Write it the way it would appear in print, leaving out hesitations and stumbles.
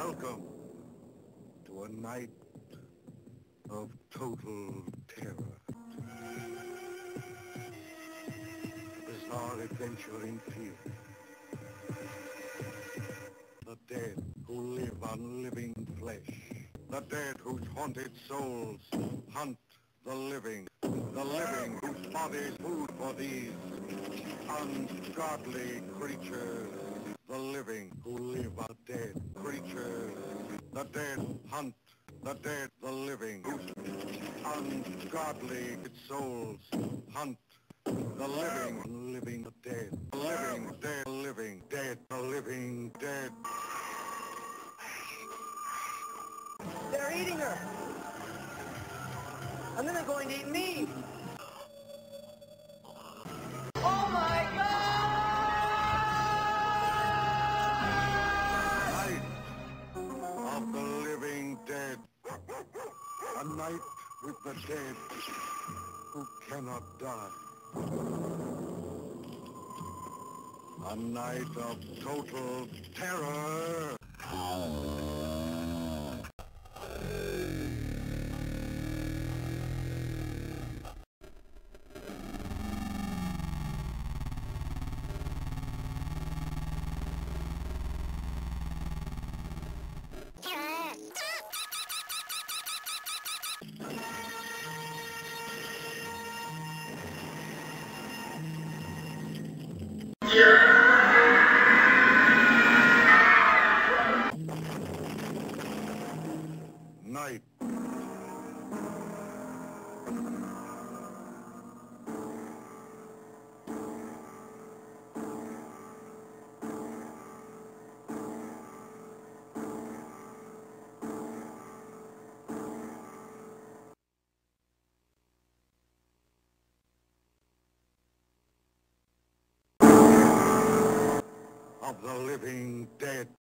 Welcome to a night of total terror. Bizarre adventure in fear. The dead who live on living flesh. The dead whose haunted souls hunt the living. The living whose bodies food for these ungodly creatures. The living who live on dead creatures. The dead hunt the dead, the living, whose ungodly souls hunt the living, the dead, the living, dead, the living, dead, the living, dead. They're eating her. And then they're going to eat me. Oh my God! Night of the living dead. A night with the dead who cannot die. A night of total terror. Night. Of the living dead.